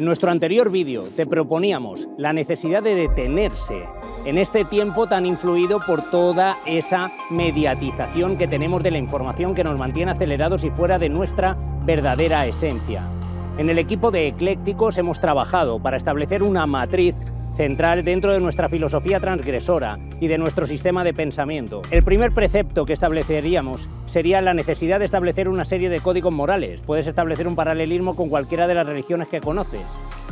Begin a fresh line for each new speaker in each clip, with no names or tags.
En nuestro anterior vídeo te proponíamos la necesidad de detenerse en este tiempo tan influido por toda esa mediatización que tenemos de la información que nos mantiene acelerados y fuera de nuestra verdadera esencia. En el equipo de Eclécticos hemos trabajado para establecer una matriz central dentro de nuestra filosofía transgresora y de nuestro sistema de pensamiento. El primer precepto que estableceríamos sería la necesidad de establecer una serie de códigos morales. Puedes establecer un paralelismo con cualquiera de las religiones que conoces.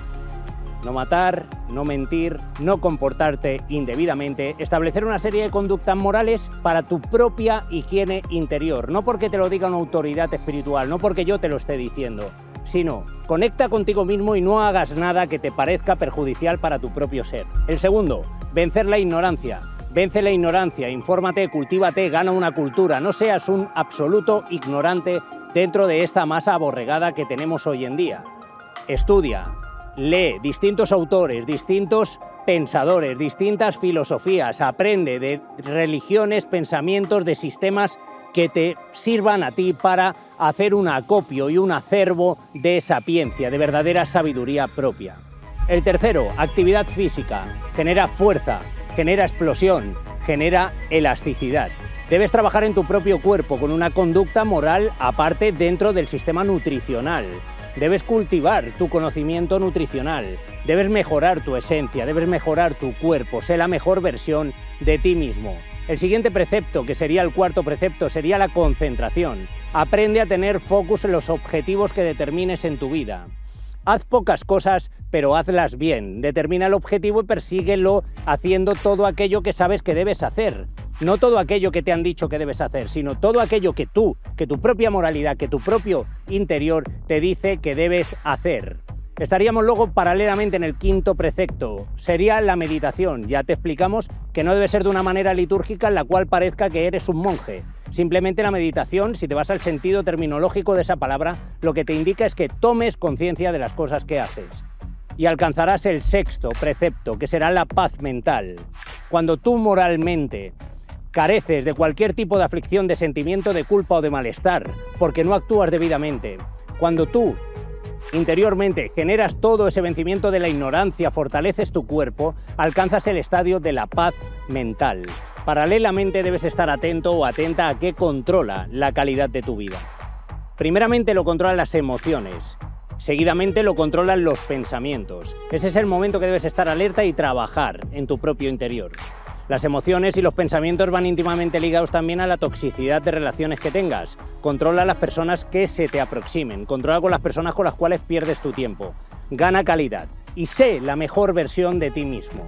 No matar, no mentir, no comportarte indebidamente, establecer una serie de conductas morales para tu propia higiene interior, no porque te lo diga una autoridad espiritual, no porque yo te lo esté diciendo, sino conecta contigo mismo y no hagas nada que te parezca perjudicial para tu propio ser. El segundo, vencer la ignorancia. Vence la ignorancia, infórmate, cultívate, gana una cultura, no seas un absoluto ignorante dentro de esta masa aborregada que tenemos hoy en día. Estudia. Lee distintos autores, distintos pensadores, distintas filosofías, aprende de religiones, pensamientos, de sistemas que te sirvan a ti para hacer un acopio y un acervo de sapiencia, de verdadera sabiduría propia. El tercero, actividad física, genera fuerza, genera explosión, genera elasticidad. Debes trabajar en tu propio cuerpo con una conducta moral aparte dentro del sistema nutricional. Debes cultivar tu conocimiento nutricional, debes mejorar tu esencia, debes mejorar tu cuerpo, sé la mejor versión de ti mismo. El siguiente precepto, que sería el cuarto precepto, sería la concentración. Aprende a tener focus en los objetivos que determines en tu vida. Haz pocas cosas, pero hazlas bien. Determina el objetivo y persíguelo haciendo todo aquello que sabes que debes hacer. No todo aquello que te han dicho que debes hacer, sino todo aquello que tu propia moralidad, que tu propio interior te dice que debes hacer. Estaríamos luego paralelamente en el quinto precepto, sería la meditación. Ya te explicamos que no debe ser de una manera litúrgica en la cual parezca que eres un monje. Simplemente la meditación, si te vas al sentido terminológico de esa palabra, lo que te indica es que tomes conciencia de las cosas que haces. Y alcanzarás el sexto precepto, que será la paz mental. Cuando tú moralmente careces de cualquier tipo de aflicción, de sentimiento de culpa o de malestar, porque no actúas debidamente, cuando tú interiormente generas todo ese vencimiento de la ignorancia, fortaleces tu cuerpo, alcanzas el estadio de la paz mental. Paralelamente debes estar atento o atenta a qué controla la calidad de tu vida. Primeramente lo controlan las emociones, seguidamente lo controlan los pensamientos. Ese es el momento que debes estar alerta y trabajar en tu propio interior. Las emociones y los pensamientos van íntimamente ligados también a la toxicidad de relaciones que tengas. Controla a las personas que se te aproximen, controla con las personas con las cuales pierdes tu tiempo. Gana calidad y sé la mejor versión de ti mismo.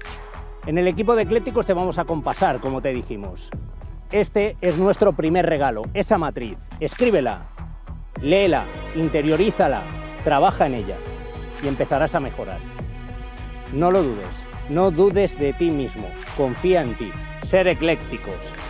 En el equipo de Eclécticos te vamos a compasar, como te dijimos. Este es nuestro primer regalo, esa matriz. Escríbela, léela, interiorízala, trabaja en ella y empezarás a mejorar. No lo dudes. No dudes de ti mismo, confía en ti. Ser eclécticos.